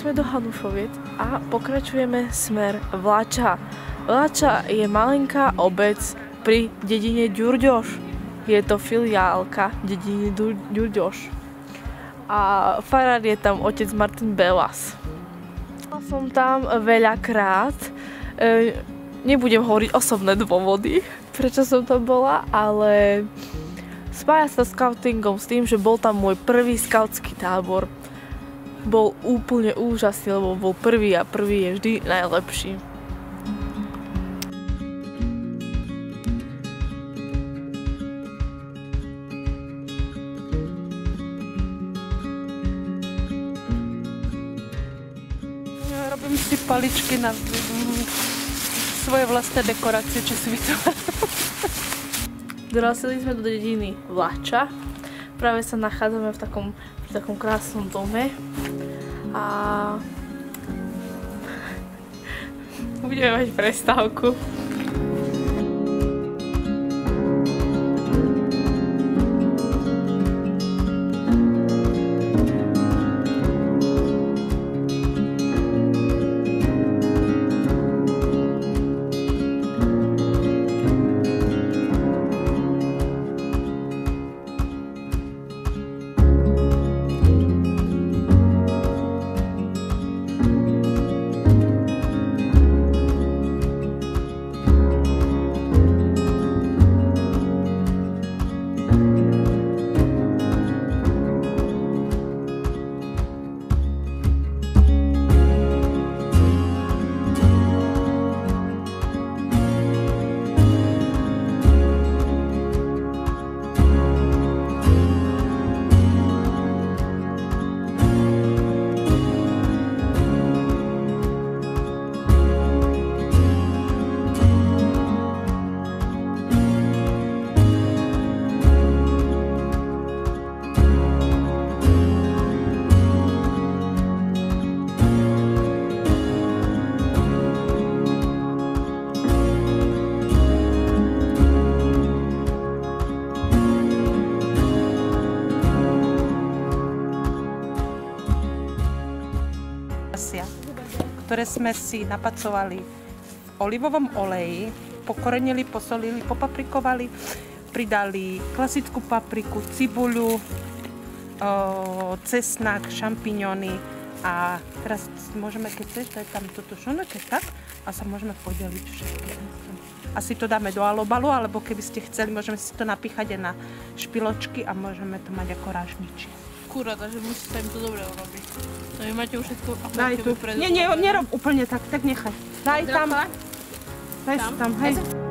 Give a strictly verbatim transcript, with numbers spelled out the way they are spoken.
sme do Hanušoviec a pokračujeme smer Vláča. Vláča je malinká obec pri dedine Ďurďoš. Je to filiálka dediny Ďurďoš. A farár je tam otec Martin Belas. Bola som tam veľakrát. E, nebudem hovoriť osobné dôvody, prečo som tam bola, ale spája sa s scoutingom s tým, že bol tam môj prvý skautský tábor. Bol úplne úžasný, lebo bol prvý a prvý je vždy najlepší. Robím si paličky na svoje vlastné dekorácie, či si vytváram. Dorazili sme do dediny Vláča. Práve sa nachádzame v takom, v takom krásnom dome. A budeme mať prestávku. Ktoré sme si napacovali v olivovom oleji, pokorenili, posolili, popaprikovali, pridali klasickú papriku, cibuľu, cesnak, šampiňony a teraz môžeme, keď chceš, dať tam toto šonoke tak a sa môžeme podeliť všetky. Asi to dáme do alobalu, alebo keby ste chceli, môžeme si to napíchať aj na špiločky a môžeme to mať ako rážničie. Kurá, takže musí sa im to dobre urobiť. No vy máte už všetko a daj tu. Nie, nie, nerob úplne tak, tak nechaj. Daj tam. Daj si tam, hej.